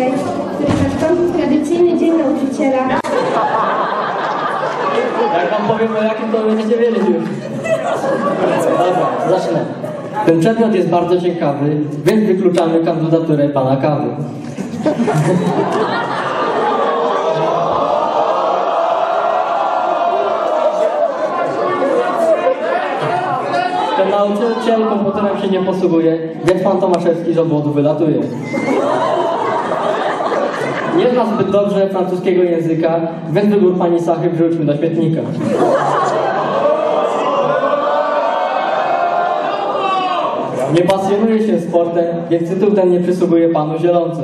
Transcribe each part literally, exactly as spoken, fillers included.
który nastąpi tradycyjny dzień nauczyciela. Jak wam powiem o jakim, to będziecie wiedzieć już. Dobra, zacznę. Ten przedmiot jest bardzo ciekawy, więc wykluczamy kandydaturę pana Kawy. Ten nauczyciel komputerem się nie posługuje, więc pan Tomaszewski z obwodu wylatuje. Nie zna zbyt dobrze francuskiego języka, więc wybór pani Sachy wrzućmy do śmietnika. Nie pasjonuje się sportem, więc tytuł ten nie przysługuje panu Zielonce.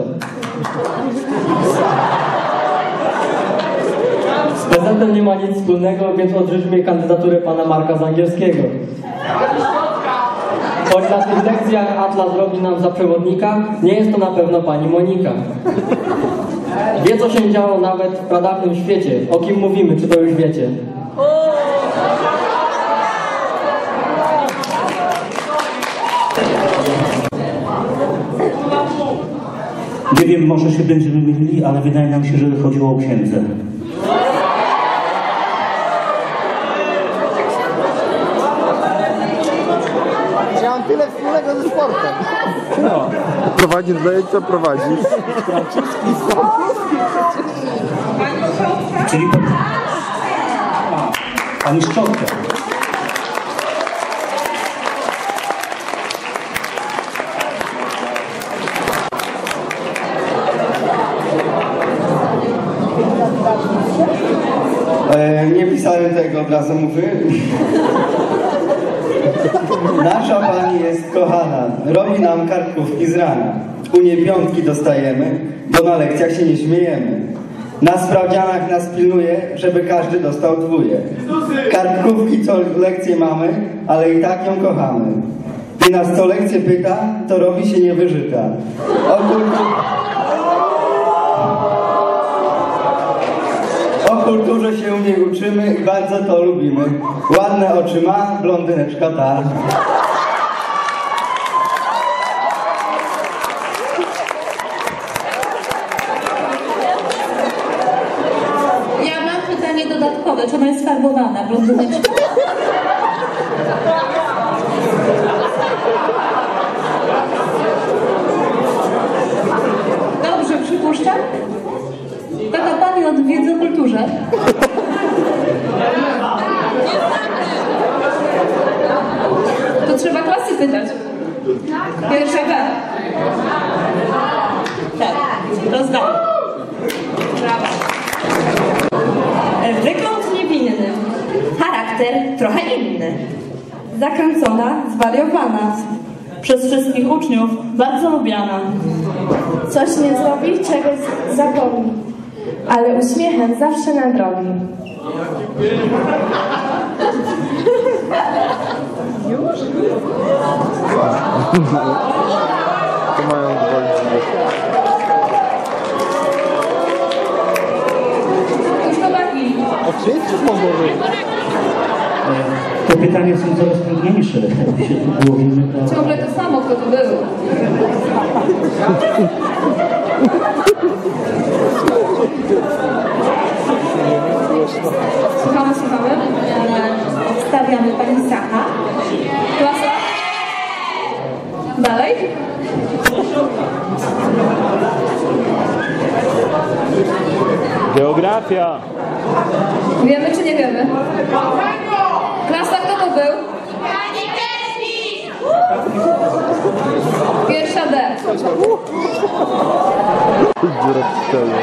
Z prezentem nie ma nic wspólnego, więc odrzućmy kandydaturę pana Marka z angielskiego. Choć na tych lekcjach Atlas robi nam za przewodnika, nie jest to na pewno pani Monika. Wie, co się działo nawet w pradawnym świecie. O kim mówimy, czy to już wiecie? Nie wiem, może się będziemy mylili, ale wydaje nam się, że chodziło o księdza. Ja mam tyle wspólnego ze sportem. No. Prowadzisz zajęcia, prowadzisz. Czyli A, pani Szczotka. E, nie pisałem tego, od razu mówię. Nasza pani jest kochana, robi nam kartkówki z rana. U niej piątki dostajemy, bo na lekcjach się nie śmiejemy. Na sprawdzianach nas pilnuje, żeby każdy dostał dwóje. Kartkówki co lekcje mamy, ale i tak ją kochamy. Gdy nas co lekcję pyta, to robi się niewyżyta. O kulturze, o kulturze się u niej uczymy i bardzo to lubimy. Ładne oczy ma, blondyneczka ta. Ja mam pytanie dodatkowe. Czy ona jest farbowana, blondyneczka? Dobrze, przypuszczam. Taka pani od wiedzy o kulturze. To trzeba klasy pytać. Pierwsza B. Tak, rozdaję. Brawo. Wygląd niewinny, charakter trochę inny. Zakręcona, zwariowana, przez wszystkich uczniów bardzo lubiana. Coś nie zrobi, czegoś zapomni, ale uśmiechem zawsze nadrobi. Już? To mają dwoje. Już to baki. Oczywiście pomoże. Te pytania są coraz trudniejsze. Jak się tu głowimy, to... Ciągle to samo, kto to był. Słuchamy, słuchamy. Odstawiamy pani Sacha. Klasa? Dalej? Geografia. Wiemy czy nie wiemy? Klasa, kto to był? Pierwsza D. Dziura w ścianie.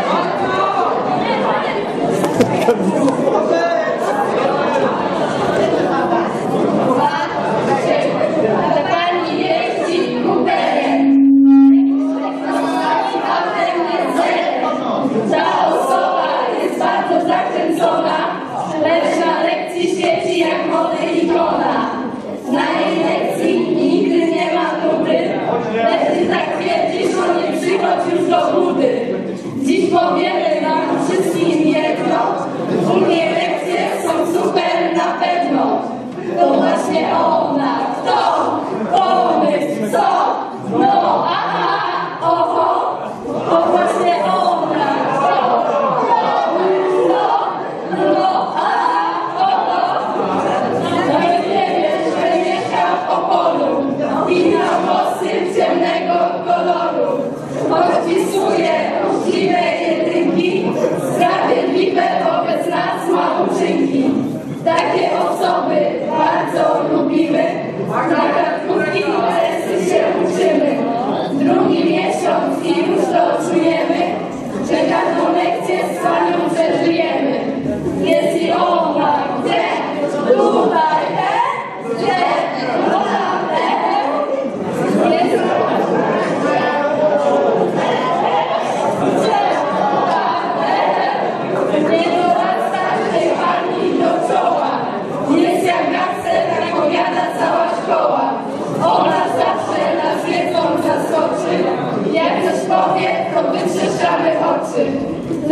Ta osoba jest bardzo zakręcona, lecz na lekcji świeci jak młody ikona. Na jej lekcji nigdy nie ma nudy, lecz ty tak twierdzisz, że nie przychodź już do budy. Dziś powiemy wam wszystkim jedno, u mnie lekcje są super na pewno. To właśnie ona, kto, pomysł, co, no aha, oho, oho.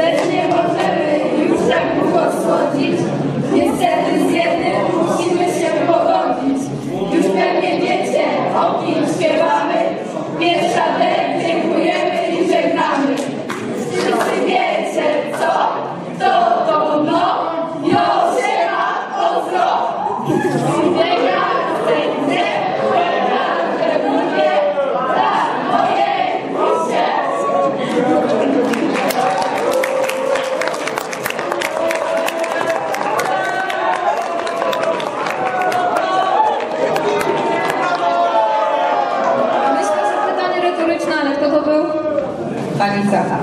lecz nie możemy już tak długo słodzić. Niestety z jednym musimy się pogodzić. Już pewnie wiecie, o kim śpiewamy. Pierwsza D, dziękujemy i żegnamy. Wszyscy wiecie, co? To to no, Josiema, pozdro. Biega, sędzie, biega, mówię, tak, moje się. Myślę, że pytanie retoryczne, ale kto to był? Pani Zacha.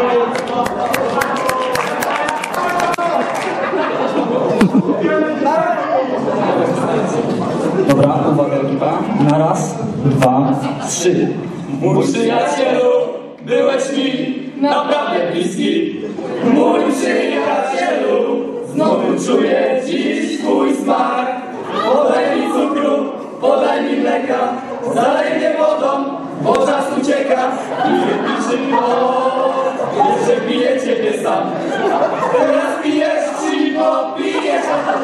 Dobra, uwaga ekipa. Na raz, dwa, trzy. Mój przyjacielu, byłeś mi naprawdę bliski. Mój przyjacielu, znowu czuję dziś twój smak. Podaj mi cukru, podaj mi mleka, zalej mnie wodą, bo czas ucieka. I nie piszy piwo, jeszcze piję ciebie sam. Teraz pijesz ci, bo pijesz.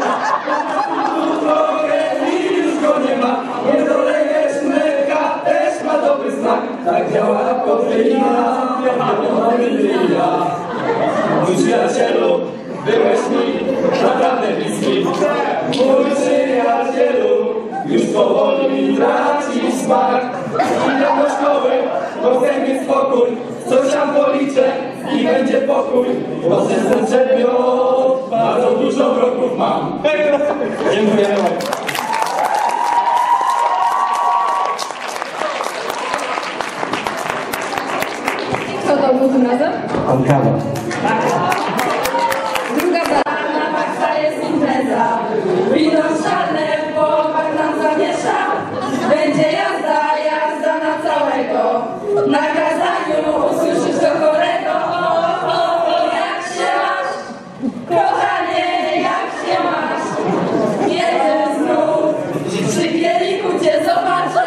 Już go nie ma, nie dolejesz mleka, też ma dobry smak. Tak działa kofeina, kofeina. Mój przyjacielu, byłeś mi naprawdę bliski. Mój przyjacielu, już powoli mi traci smak. Idę do szkoły, bo chcę mieć spokój. Coś tam policzę i będzie pokój. Bo przez ten przedmiot bardzo dużo wrogów mam. Dziękujemy bardzo. Kto to był tym razem? Pan Kawa. Druga bala. Na maksa jest impreza. Widoczalne w połowach nam zamiesza. Będzie jazda, jazda na całego. Na kazaniu usłyszysz do chorego. O, o, o, jak się masz? Kochanie, jak się masz? Kiedy znów przy kielichu cię zobaczę.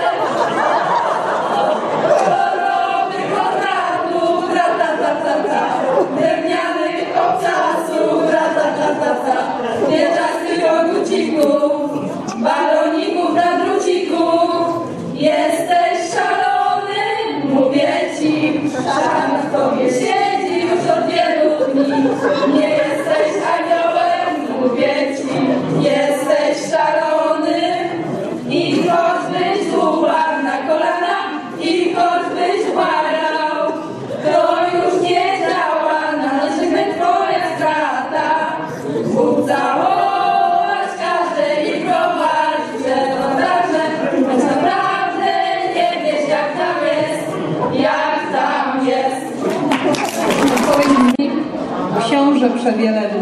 Choroby Konradu, tra ta ta ta ta. Drewnianych obcasów, tra ta ta ta ta. Wieczastych kogucików, baloników na druciku. Jesteś szalony, mówię ci, szan w tobie siedzi już od wielu dni. Nie jesteś aniołem, mówię ci, jesteś szalony. I choć byś upadł na kolana, i choć byś błagał, to już nie działa, należy być twoja strata. Bóg całować każdej i prowadzić się do dobrze, choć naprawdę nie wiesz jak tam jest, jak tam jest. Odpowiedź brzmi: książę przewiele